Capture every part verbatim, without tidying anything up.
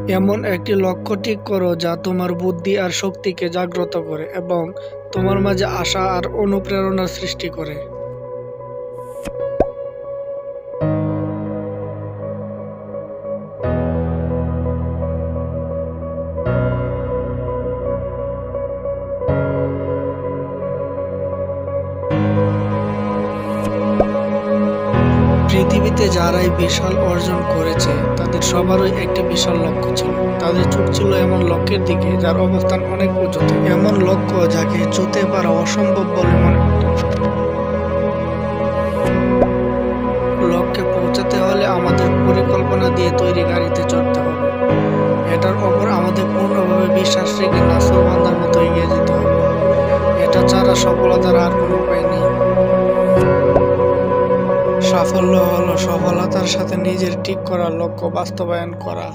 এমন একটি লক্ষ্য ঠিক করো যা তোমার বুদ্ধি আর শক্তিকে জাগ্রত করে এবং তোমার মাঝে আশা আর অনুপ্রেরণার সৃষ্টি করে। পৃথিবীতে যারাই বিশাল অর্জন করেছে তাদের সবারই একটি বিশাল লক্ষ্য ছিল। তাদের চোখ ছিল এমন লক্ষ্যের দিকে যার অবস্থান অনেক উঁচুতে, এমন লক্ষ্য যাকে ছুঁতে পারা অসম্ভব বলে মনে হতো। লক্ষ্যে পৌঁছাতে হলে আমাদের পরিকল্পনা দিয়ে তৈরি গাড়িতে চড়তে হবে। এটার ওপর আমাদের পূর্ণভাবে বিশ্বাস রেখে নাছোড়বান্দার মতো এগিয়ে যেতে হবে। এটা ছাড়া সফলতার আর কোনো উপায় নেই। সাফল্য হলো সফলতার সাথে নিজের ঠিক করা লক্ষ্য বাস্তবায়ন করা।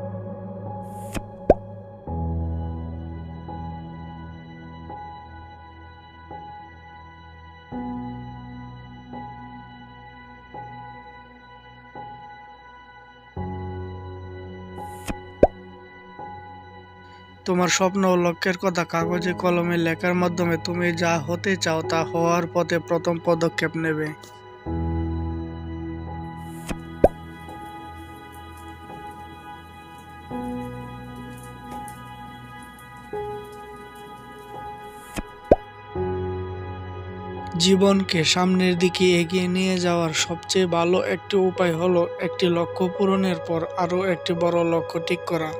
তোমার স্বপ্ন ও লক্ষ্যের কথা কাগজে কলমে লেখার মাধ্যমে তুমি যা হতে চাও তা হওয়ার পথে প্রথম পদক্ষেপ নেবে। জীবনকে সামনের দিকে এগিয়ে নিয়ে যাওয়ার সবচেয়ে ভালো একটি উপায় হলো একটি লক্ষ্য পূরণের পর আরও একটি বড় লক্ষ্য ঠিক করা।